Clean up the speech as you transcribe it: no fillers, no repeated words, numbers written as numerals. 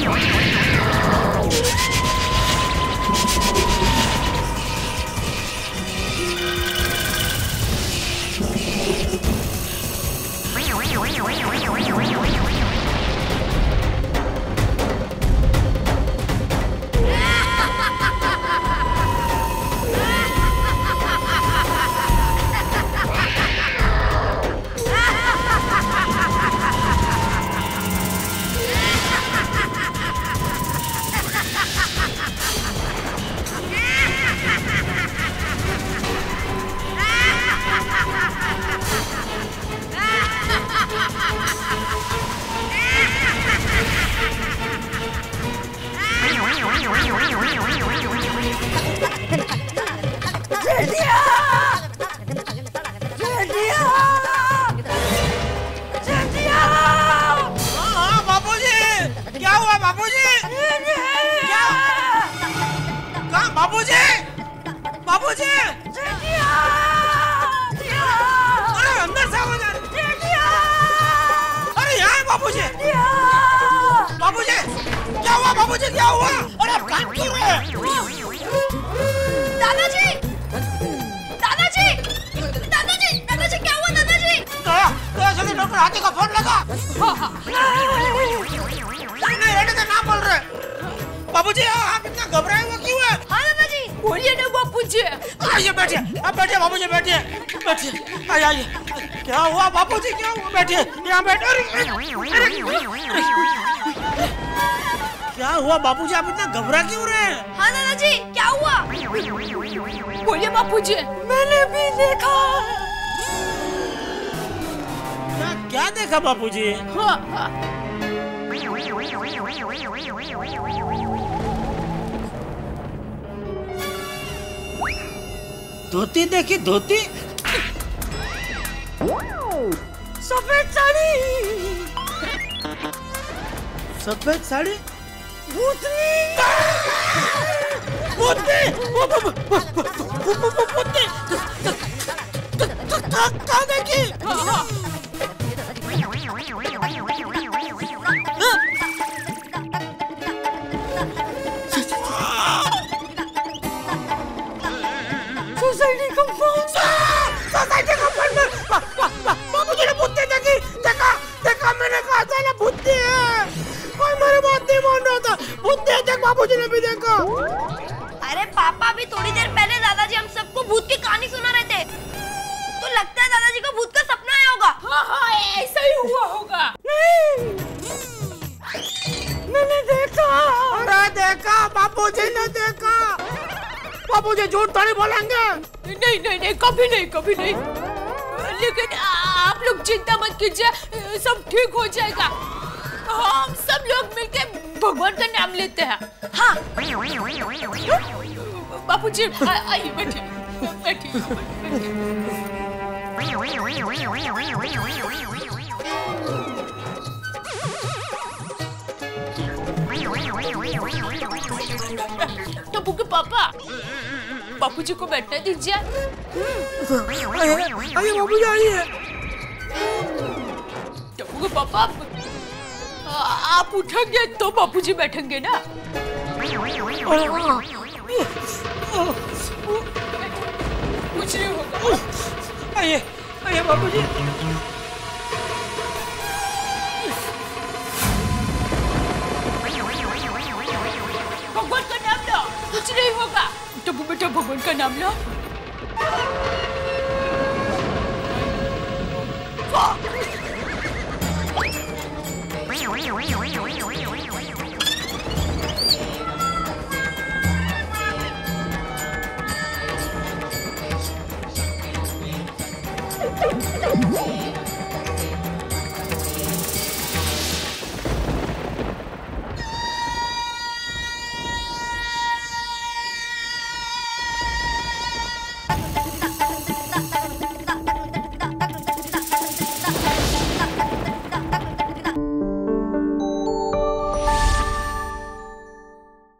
क्या हुआ बापूजी, आप इतना घबरा क्यों रहे हैं? हाँ दादाजी, क्या हुआ? बोलिए बापूजी। मैंने भी देखा। क्या देखा बापूजी? धोती देखी, धोती, सफेद साड़ी, सफेद साड़ी, भूतनी, कहाँ देखी? सोसाइटी कंपाउंड, सोसाइटी कंपाउंड में बाबूजी ने भूत देखी। देखा मैंने कहा था ना भूत है। कोई मेरे बात नहीं मान रहा था। भूत देख बाबूजी ने भी देखा। अरे पापा भी थोड़ी देर पहले दादाजी हम सबको भूत की कहानी सुना रहे थे, तो लगता है दादाजी को भूत का सपना आया होगा। हाँ ऐसा ही हुआ होगा। नहीं, मैंने देखा। अरे देखा, बाबूजी ने देखा। बाबूजी झूठ थोड़ी बोलेंगे। नहीं, कभी नहीं। लेकिन आप लोग चिंता मत कीजिए, सब ठीक हो जाएगा। हम सब लोग मिलकर भगवान का नाम लेते हैं। हाँ। बापूजी आइए, बैठिए। टप्पू के पापा, बापूजी को बैठने दीजिए। आइए बाबूजी, आइए। टप्पू के पापा, आप उठेंगे तो बापूजी बैठेंगे ना। कुछ नहीं होगा। आइए बाबूजी। भगवान का नाम लो, कुछ नहीं होगा। टप्पू बेटा भगवान का नाम लो।